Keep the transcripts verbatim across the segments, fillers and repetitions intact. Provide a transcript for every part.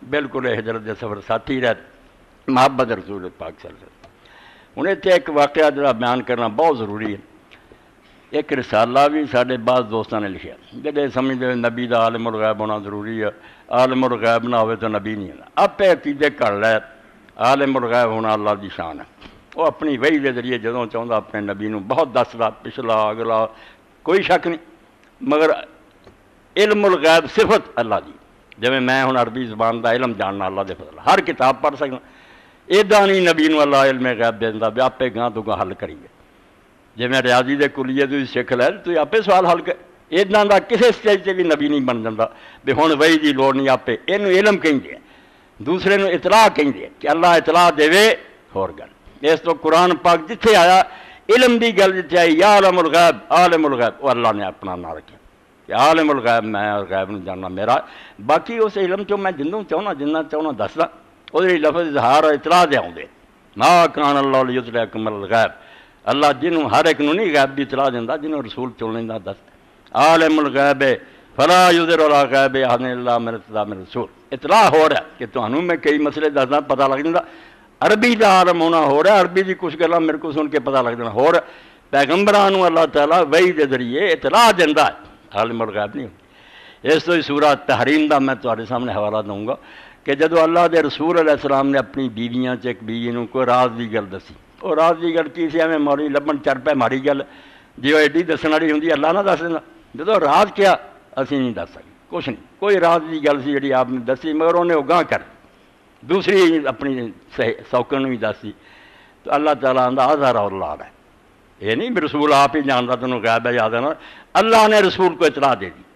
بالکل ہجرت دے سفر ساتھی رہے محبت رسول پاک صلی اللہ علیہ وسلم۔ ہوں اتنے ایک واقعہ جڑا بیان کرنا بہت ضروری ہے۔ ایک رسالہ بھی سارے بعض دوستوں نے لکھا جہے سمجھتے نبی دا عالم الغیب ہونا ضروری ہے، عالم الغیب نہ ہوئے تو نبی نہیں ہونا۔ آپ عقیدے کر لے عالم الغیب ہونا اللہ دی شان ہے، وہ اپنی وحی دے ذریعے جدوں چاہتا اپنے نبی نو بہت دسدا پچھلا اگلا کوئی شک نہیں، مگر علم الغیب صفت اللہ دی، جویں میں ہن عربی زبان دا علم جاننا اللہ دے فضل، ہر کتاب پڑھ سکنا، ایداں نہیں نبی نو اللہ علم غیب دیندا بھی آپے گاں تو گاں حل کریے، جی میں ریاضی دے کلیے تو سکھ لے تو آپ سوال حل کر، ایداں دا کسے سٹیج تے بھی نبی نہیں بن جاتا بھی ہن وحی دی لوڑ نہیں، آپ اینو علم کہندے دوسرے نو اطلاع کہندے کہ اللہ اطلاع دے ہور گل۔ اس تو قرآن پاک جتھے آیا علم دی گل جتھے آئی یا عالم الغیب عالم الغیب، وہ اللہ نے اپنا نام رکھا کہ عالم الغیب میں اور غیب نو جاننا میرا، باقی اس علم چوں میں جنوں چاہنا جنہ چاہنا دسدا وہ لفظ اظہار اور اطلاع دے آؤندے، ما کان اللہ لیطلعکم علی الغیب، اللہ جنہوں ہر ایک نو نہیں غیب دی اطلاع دیندا، جنہوں رسول چن لیندا دس عالم الغیب فلا یظہر علی غیب احد الا من ارتضی من رسول، اطلاع ہو رہا کہ تمہوں میں کئی مسئلے دسدا پتہ لگ جاندا، عربی دا عالم ہونا ہو رہا، عربی دی کچھ گلاں میرے کو سن کے پتہ لگ جانا ہو رہا، پیغمبران اللہ تعالیٰ وحی دے ذریعے اطلاع دیندا ہے، عالم الغیب نہیں ہوتی۔ اس تو ہی سورہ تحریم دا میں تہاڈے سامنے حوالہ دوں گا کہ جدو اللہ دے رسول علیہ السلام نے اپنی بیویاں چ ایک بیوی نو کوئی راز دی گل دسی، وہ راز دی گل کی سی ایویں مولوی لبن چر پہ ماڑی گل جی وہ ایڈی دسن والی ہوندی اللہ نہ دس دینا، جدو راز کیا اسی نہیں دس سکتے کچھ نہیں، کوئی راز دی گل سی جڑی آپ نے دسی مگر انہیں وہ گاہ کر دوسری اپنی سوکن بھی دسی، تو اللہ تعالیٰ آندا اظہر اللہ ہے، یہ نہیں بھی رسول آپ ہی جانتا تینوں غیب ہے یاد ہے نا، اللہ نے رسول کو اطلاع دے دی،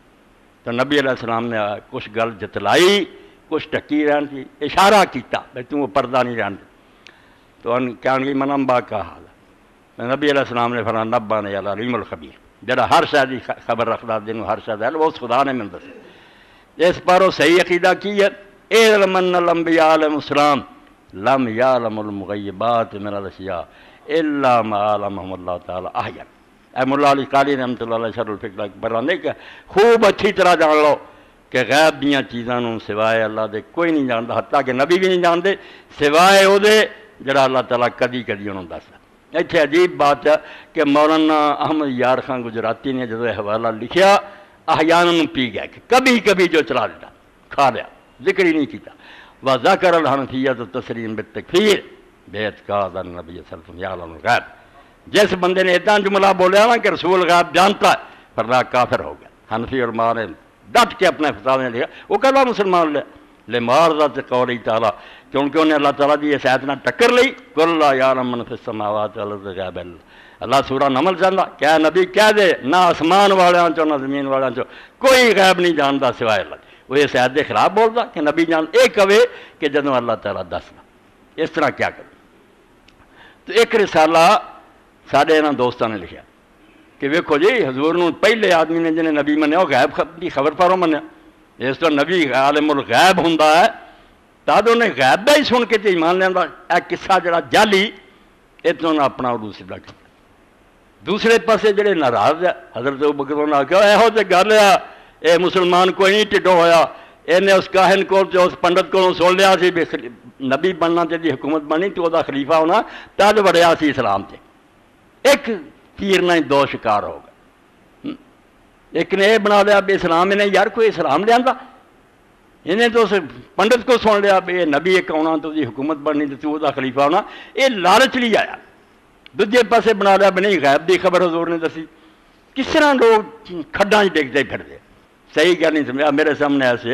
تو نبی علیہ السلام نے کچھ گل جتلائی کچھ ٹکی رہن کی اشارہ کیتا بھائی تم پردہ نہیں رہن، تو ان کہنے گی من انبا کا حال ہے، نبی علیہ السلام نے فرمایا نبا نے العلیم الخبیر، جڑا ہر شے دی خبر رکھدا جنوں ہر شے دا وہ خدا نے مینوں دسیا۔ اس پر وہ صحیح عقیدہ کی ہے اعلم ان الانبیاء علیہم السلام لم یعلم المغیبات من الاشیاء الا ما علمهم اللہ تعالی احیا، اے مولا علی قاری رحمۃ اللہ علیہ شرح الفقہ فرماندے کہ خوب اچھی طرح جان لو کہ غیب دیاں چیزاں نوں سوائے اللہ دے کوئی نہیں جاندا، حتیٰ کہ نبی بھی نہیں جانتے سوائے او دے جڑا اللہ تعالیٰ کدی کدی انہوں دسدا۔ اتنے عجیب بات ہے کہ مولانا احمد یار خان گجراتی نے جدو حوالہ لکھیا احیاناً پی گیا کہ کبھی کبھی جو چلا دیتا کھا لیا، ذکر ہی نہیں کیتا، وذکر الحنفیۃ تسلیم بالتکفیر باعتقاد النبی صلی اللہ علیہ وسلم یعلم الغیب، جس بندے نے اتنا جملہ بولیا نا کہ رسول غیب جانتا ہے فرمایا کافر ہو گیا۔ حنفی اور ماں نے ڈٹ کے اپنے فتاوے میں لکھا وہ کہلا مسلمان لے لے معارضۃ قول تعالیٰ، کیونکہ انہیں اللہ تعالیٰ دی اس آیت نہ ٹکر لئی قل لا یعلم من فی السماوات والارض الغیب الا اللہ، اللہ سورہ نمل چاہتا کیا نبی کہہ دے نہ آسمان والیاں چو نہ زمین والیاں چو کوئی غیب نہیں جانتا سوائے اللہ، وہ اس آیت دے خلاف بولتا کہ نبی جان اے کہے کہ جدوں اللہ تعالیٰ دسنا، اس طرح کیا کرے۔ تو ایک رسالہ ساڈے انہاں دوستاں نے لکھیا کہ ویکھو جی حضور نو پہلے آدمی نے جنہیں نبی منیا وہ غیب کی خبر پاروں منیا، اس تو نبی عالم الغیب ہوندا ہے تد انہیں غیب دا ہی سن کے تے ایمان لیندا، اے قصہ جڑا جعلی اتوں نے اپنا عروج سیدھا کیا۔ دوسرے پاسے جڑے ناراض ہے حضرت ابوبکر نے آخیا یہو تے گل ہے اے مسلمان کوئی نہیں ٹھڈو ہویا، انہیں اس کاہن کو اس پنڈت کو سن لیا سی بھی نبی بننا تے دی حکومت بننی تو دا خلیفہ ہونا تد وڑیا سی اسلام تے، ایک تیر نہ دو شکار ہو گئے، ایک نے یہ بنا لیا بھی اسلام انہیں یار کوئی اسلام لیا انہیں تو اس پنڈت کو سن لیا بھی یہ نبی ایک آنا تو دی حکومت بننی تو دا خلیفہ ہونا، یہ لالچ لی آیا، دوجے پاسے بنا لیا بھی نہیں غیب دی خبر حضور نے دسی، کس طرح لوگ کھڈاں ڈگتے پھرتے، صحیح کیا نہیں سمجھا۔ میرے سامنے ایسے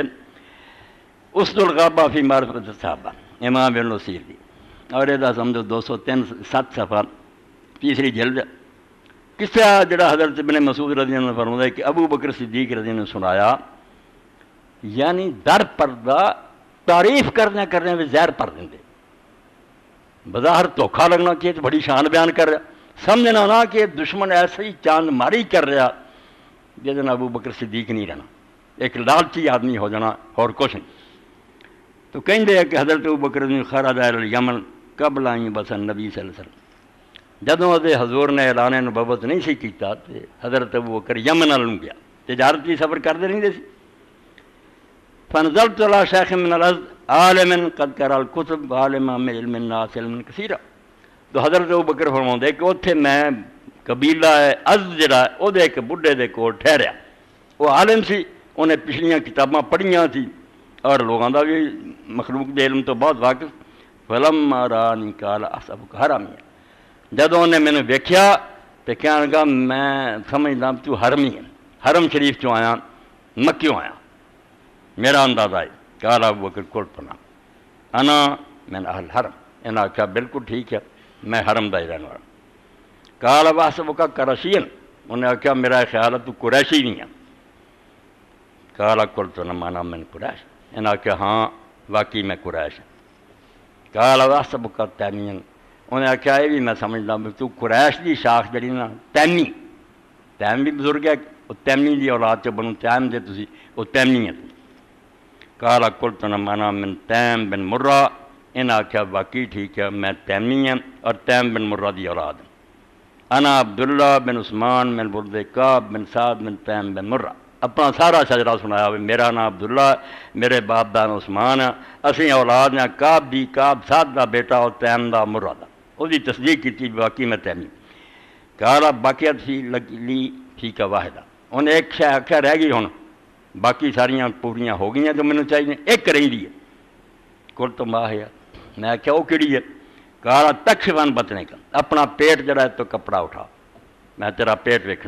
اسد الغابہ فی معرفت الصحابہ امام ابن نصیر دی اور یہ سمجھو دو سو تین سات صفحہ تیسری جلد، قصہ جڑا حضرت ابن مسعود رضی اللہ عنہ فرماتا ہے کہ ابو بکر صدیق رضی اللہ عنہ نے سنایا، یعنی در پردہ تعریف کرنے کرنے میں زہر پر دیں دے، بظاہر دھوکھا لگنا چاہیے تو بڑی شان بیان کر رہا، سمجھنا نہ کہ دشمن ایسے ہی چاند ماری کر رہا جس ابو بکر صدیق نہیں رہنا، ایک لالچی آدمی ہو جانا اور کچھ نہیں۔ تو کہیں دے کہ حضرت ابو بکر خرج الی الیمن قبل ان یبعث النبی صلی اللہ علیہ وسلم، جدوں ادے حضور نے اعلان نبوت نہیں سی کیتا تے حضرت ابو بکر یمن ال گیا، تجارتی سفر کرتے رہتے سی، فنزلت على شيخ من الازد عالم قد قرأ الكتب عالما من علم الناس علما کثیرا. تو حضرت ابوبکر فرماਉਂਦੇ کہ اتھے میں قبیلہ ازد جڑا او دے ایک بڈھے دے کول ٹھہریا. وہ عالم سی, انہیں پچھلیاں کتاباں پڑھیاں تھی اور لوگوں دا بھی مخلوق دے علم تو بہت واقف. فلما رانی قال احسبک حرامی, جدوں انہیں میں نے ویکھیا تو کہنے لگا میں سمجھدا تو حرمی ہے, حرم شریف چوں آیا, مکیوں آیا, میرا اندازہ ہے. قال ابوبکر قلت نعم انا من اہل حرم, انہاں آکھیا بالکل ٹھیک ہے میں حرم دا ہی رہنے والا. قال واحسبک قریشیا, انہیں آکھیا میرا خیال ہے تو قریشی نہیں ہے. قال قلت نعم انا من قریش, انہاں آکھیا ہاں واقعی میں قریش ہوں. قال واحسبک تیمیا, انہیں آکھیا یہ بھی میں سمجھدا ہوں تو قریش دی شاخ جڑی نا تیمی, تیم بھی بزرگ ہے, وہ تیمی دی اولاد چ بنو تیم دے تسی, وہ تیمی ہے. قال قلت نعم انا من تیم بن مرہ, انہاں آکھیا واقعی ٹھیک ہے میں تیمی ہوں اور تیم بن مرہ دی اولاد ہوں. انا عبداللہ بن عثمان بن برد کعب بن سعد بن تیم بن مرہ, اپنا سارا شجرہ سنایا. میرا نام عبداللہ, میرے باپ دا نام عثمان ہے, اسی اولاد ہیں کعب دی, کعب سعد دا بیٹا اور تیم دا مرہ دا. وہ دی تصدیق کی تھی باقی میں تیمی. قال باقیت فی لی فی کا واحدہ, انہیں ایک شے آکھیا رہ گئی ہن, باقی ساریاں پوریاں ہو گئی ہیں جو مینوں چاہیے, ایک رہی دی ہے. کل تو ماں ہے, میں آکھیا وہ کیڑی ہے؟ قال تکشفن بطنے کا, اپنا پیٹ جڑا ہے تو کپڑا اٹھا, میں تیرا پیٹ ویکھنا.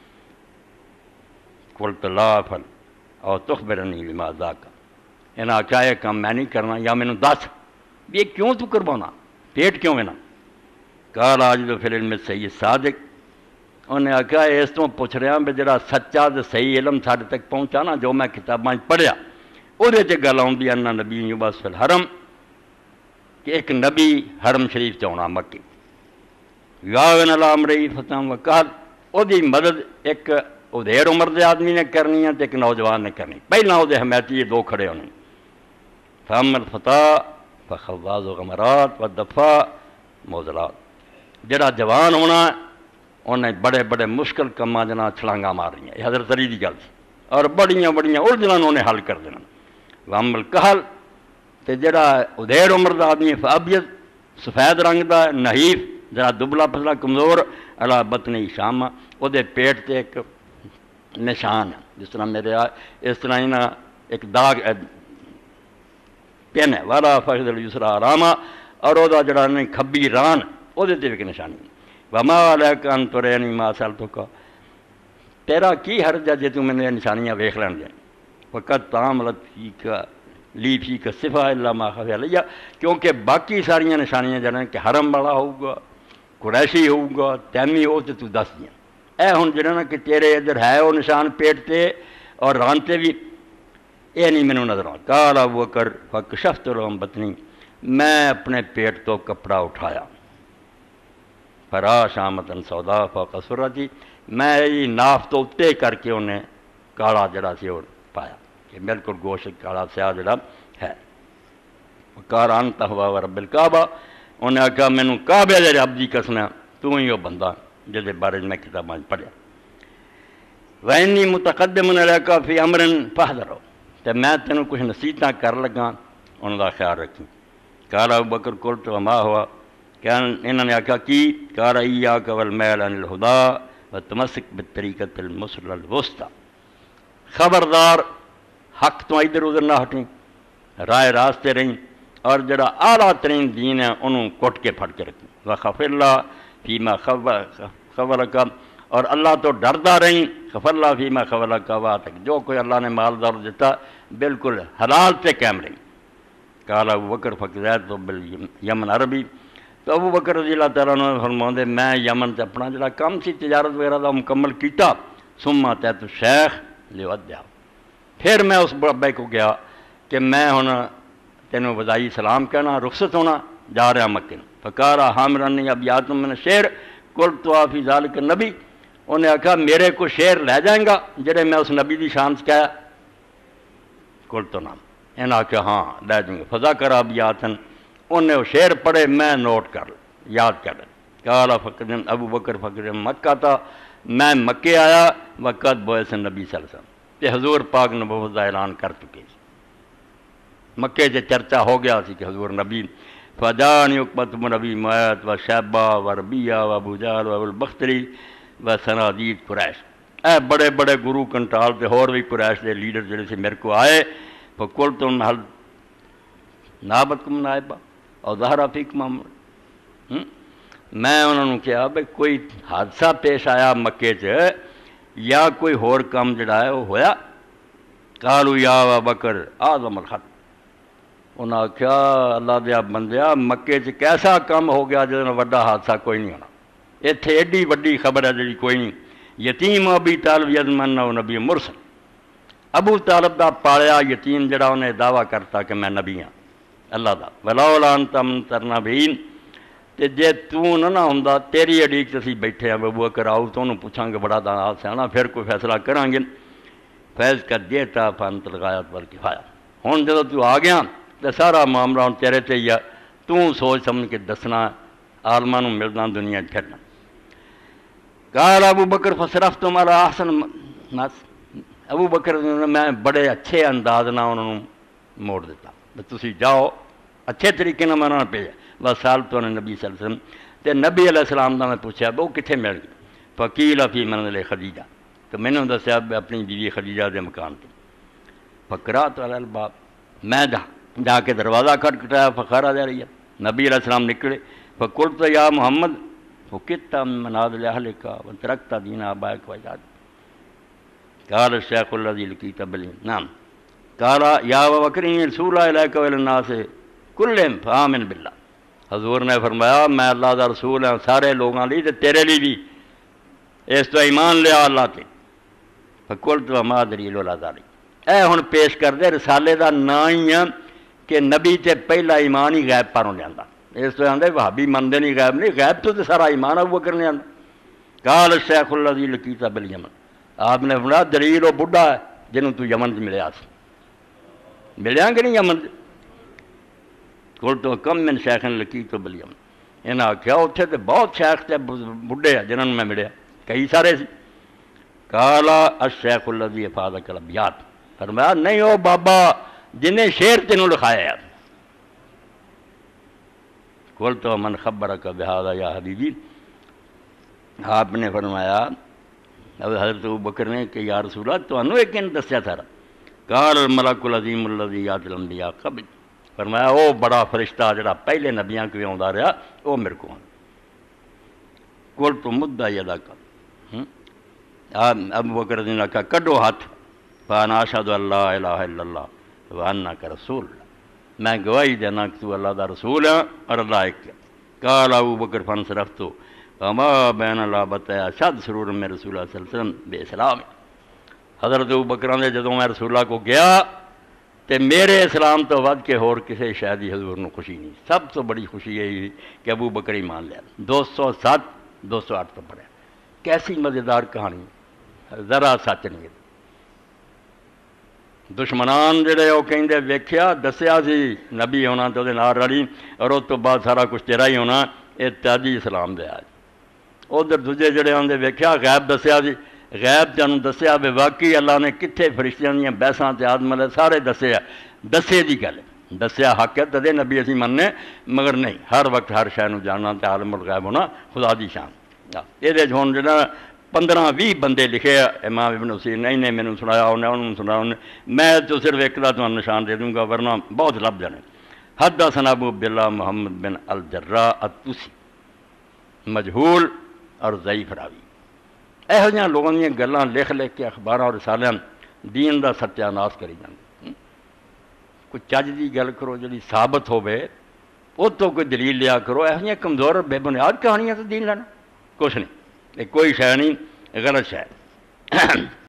قلت لا افعل اور تخبرنی بما ذاک, انہاں آکھیا یہ کام میں نہیں کرنا, یا مینوں دس یہ کیوں تو کروانا, پیٹ کیوں ہے نا. قال اجد فی العلم سید صادق, انہیں آکھیا اس تو پوچھ رہا بھی جڑا سچا تے صحیح علم ساڈے تک پہنچا نا, جو میں کتاباں پڑھیا وہ گل آؤں ان نبی یبعث فی الحرم, کہ ایک نبی حرم شریف چ آنا مکی. یاون علی امری فتح وقال, وہ دی مدد ایک ادھیر عمر دے آدمی نے کرنی ہے تو ایک نوجوان نے کرنی. پہلا وہ حمایتی یہ دو کھڑے ہونے. فاما الفتح فخواز و غمرات و دفاع موزلات, جڑا جوان ہونا انہیں بڑے بڑے مشکل کماں جنا چھلانگا مار رہی ہیں, یہ حضرت علی دی گل سی, اور بڑیاں بڑیاں الجھناں انہیں حل کر دینا. واما الکحل, تے جڑا ادھیر عمر دا آدمی فابیض سفید رنگ دا نحیف ذرا دبلا پتلا کمزور, علی بطنی شامہ, وہ دے پیٹ تے ایک نشان ہے جس طرح میرے اس طرح ہی نا ایک داغ پین ہے. والا فخذ الیسرا آرامہ, اور وہ جڑا نہیں کھبی ران وہ تے ایک نشانی. وما علیک ان ترینی ما سألتک, تیرا کی حرج ہے جے تو میں نے نشانیاں ویکھ لین دیں. فقط تعاملت فیک لی فیک صفا الا ما خفی علیہ, کیونکہ باقی ساریاں نشانیاں جڑے کہ حرم والا ہوگا, قریشی ہوگا, تیمی ہو تو تو دس دیاں. اے ہن جڑا نا کہ تیرے ادھر ہے وہ نشان پیٹ تے اور ران تے بھی, اے نہیں مینوں نظر آ. قال ابوبکر فکشفت لهم بطنی, میں اپنے پیٹ تو کپڑا اٹھایا. فرا شامتن سودا فوق سرتی, میں یہ ناف تو اتنے کر کے انہیں کالا جڑا سی اور پایا کہ بالکل گوشت کالا سیاہ جڑا ہے. کار انت ہوا رب الکعبہ, انہیں آکھا مینوں کعبے دے رب دی قسم ہے تو ہی وہ بندہ جس بارے میں کتاباں پڑھیا. وَإِنِّي مُتَقَدِّمٌ عَلَيْكَ فِي أَمْرٍ فَاحْذَرْهُ, تے میں تینوں کچھ نصیحتاں کر لگا, انہوں دا خیال رکھی. قال ابوبکر قلت وما ہوا, کہ انہوں نے آکھا کی. قال ایاک والمیل عن الہدی وتمسک بالطریقۃ المثلی الوسطی, خبردار حق تو ادھر ادھر نہ ہٹیں, رائے راستے رہیں, اور جڑا اعلیٰ ترین دین ہے انہوں کٹ کے پھڑ کے رکھیں. وخف اللہ فیما خبرک, اور اللہ تو ڈردا رہیں. خفر اللہ فیما خبرک واتک, جو کوئی اللہ نے مال دار دیتا بالکل حلال پہ قائم رہیں. قال ابوبکر فقزیت تو بالیمن عربی, تو ابو بکر رضی اللہ تعالیٰ عنہ فرماؤندے میں یمن سے اپنا جڑا کام سی تجارت وغیرہ دا مکمل کیتا. ثم اتیت الشیخ لیودعہ, پھر میں اس بابے کو گیا کہ میں ہن تینوں وداعی سلام کہنا, رخصت ہونا, جا رہا مکے. فقال حامرنی ابیات من الشعر قلت فی ذلک النبی, انہیں آکھا میرے کو شعر لے جائیں گا جڑے میں اس نبی دی شان سے کہا. قلت نعم, انہیں آکھا ہاں لے جائیں گے. فذکر ابیاتن, انہیں وہ شعر پڑھے, میں نوٹ کر یاد کر. قال فقدم ابو بکر فقدم مکہ تھا, میں مکے آیا وقت بوئے سے نبی صلی اللہ علیہ وسلم, کہ حضور پاک نبوت کا اعلان کر چکے. مکے سے چرچا ہو گیا سی کہ حضور نبی فجانی اقبت نبی میت و شیبہ و ربیہ و ابو جہل و ابو البختری و سنادید قریش، اے بڑے بڑے گرو کنٹال تے ہور بھی قریش دے لیڈر جڑے سے میرے کو آئے فقلت تم حل نابتکم نائبہ اور ظہر فیکم امر، میں انہوں نے کہا بھئی کوئی حادثہ پیش آیا مکے چ یا کوئی ہور کام جڑا ہے وہ ہویا؟ قالوا یا ابا بکر اعظم الخط، انہاں کیا اللہ دیا بندیا مکے چ کیسا کام ہو گیا جس میں وڈا حادثہ کوئی نہیں ہونا، اتنے ایڈی وڈی خبر ہے جی کوئی نہیں، یتیم ابی طالب یزمن و نبی مرسل، ابو طالب دا پالیا یتیم جڑا انہیں دعویٰ کرتا کہ میں نبی ہاں اللہ دا، ولولا انت ممترنا بین، تے جے تو نہ نہ ہوندا تیری اڈیک تے بیٹھے ہیں ابو بکر آؤ تو انہوں پوچھاں گے بڑا دا سیاںا پھر کوئی فیصلہ کریں گے، فیض کر دیتا فانت الغایت والکفایہ، ہن جدوں تو آ گیا تے سارا معاملہ ہن تیرے تے ہی ہے، تو سوچ سمجھ کے دسنا عالماں نوں ملنا دنیا پھرنا۔ قال ابو بکر فصرفتم علی احسن الناس، ابو بکر نے میں بڑے اچھے انداز نہ انہوں نے موڑ دیتا، تسی جاؤ اچھے طریقے نہ میں انہوں نے بھیجا، وسال تو نبی صلی اللہ علیہ وسلم تے نبی علیہ السلام دا میں پوچھا وہ کتنے مل گئی، فقیل فی منزل خدیجہ، تو میں نے دسیا اپنی بیوی خدیجہ دے مکان پہ، فقرات علی الباب، میں جا جا کے دروازہ کھٹکھٹایا فخارا جا رہی ہے، نبی علیہ السلام نکلے، فقلت یا محمد فکت من منازل اہلک وترکت دین آبائک و اجدادک، قال الشیخ الذی لقیت بالعلم نعم، قال یا ابا بکر رسول الیک و الی الناس کلہم فآمن باللہ، حضور نے فرمایا میں اللہ دا رسول ہوں سارے لوگاں لی تے تیرے لی بھی، اس تو ایمان لیا اللہ تے، فقلت وما دلیل علی ذلک، اے ہن پیش کر دے رسالے دا نا ہی ہے کہ نبی تے پہلا ایمان ہی غیب پروں لیاندا، اس تو آندے وہابی مندے نہیں غیب نہیں، غیب تو تے سارا ایمان ابو بکر نے آندا، قال الشیخ الذی لقیت بالیمن، آپ نے فرمایا دلیل وہ بڈھا ہے جنہوں تو یمن سے ملیا سی، ملیا کہ نہیں یمن سے، قلت کم من شیخ لقیت بالیمن، انہاں آکھیا اتھے تے بہت شیخ تے بڈھے ہیں جنہوں میں ملیا کئی سارے سی، قال الشیخ الذی افاضک الابیات، فرمایا نہیں او بابا جنہیں شعر تینوں لکھایا ہے، قلت من خبرک بہذا یا حبیبی، آپ نے فرمایا حضرت ابو بکر نے کہ یا رسول اللہ تو انہوں ایک ان دسیا سارا، قال الملک العظیم الذی یات الانبیاء قبل، فرمایا او بڑا فرشتہ جڑا پہلے نبیاں کو آندا رہا وہ میرے کو آندا، قلت مدّ یدک، ابو بکر نے کہا کڈو ہاتھ، فانا اشہد ان لا الہ الا اللہ وانک رسول اللہ، میں گواہی دینا کہ تو اللہ دا رسول ہے اور اللہ ایک ہے، قال ابو بکر فانصرفت وما بین لابت اشد سرور میں رسول اللہ صلی اللہ علیہ وسلم بے اسلام، حضرت ابو بکر نے جدوں میں رسول اللہ کو گیا تے میرے اسلام تو ود کے ہور کسے شاید ہی حضور نے خوشی نہیں، سب تو بڑی خوشی یہی کہ ابو بکر ایمان لیا، دو سو سات دو سو آٹھ تو پڑھا، کیسی مزیدار کہانی، ذرا سچ نہیں، دشمنان جڑے وہ کہندے ویکھیا دسیا سی نبی ہونا تو دے نال رلی اور اس تو بعد سارا کچھ تیرا ہی ہونا، یہ تاجی اسلام دے آج، ادھر دوجے جڑے آندے ویکھیا غیب دسیا سی، غیب تانوں دسیا بے واقعی اللہ نے کتھے فرشتیاں دیاں بحثاں تے آدم علیہ سارے دسیا، دسے دی گل دسیا حق ہے تدے نبی اسی مننے، مگر نہیں ہر وقت ہر شے نوں جاننا تے عالم الغیب ہونا خدا دی شان، یہ ہن جڑا پندرہ بھی بندے لکھے امام ابن حسین انہیں میں نے سنایا انہیں انہوں نے سنایا انہیں، میں تو صرف ایک دا تو نشان دے دوں گا ورنہ بہت لب جانے، حدثنا ابو عبداللہ محمد بن الجراح الطوسی مجہول اور ضعیف راوی، یہو جہاں لوگوں دیا گلاں لکھ لکھ کے اخباراں اور رسالیاں دین دا ستیہ ناس کری جاندے، کوئی چج دی گل کرو جڑی ثابت ہوے وہ تو کوئی دلیل لیا کرو، یہو جہاں کمزور بے بنیاد کہانیاں تو دین لینا کچھ نہیں، یہ کوئی شے نہیں غلط شے۔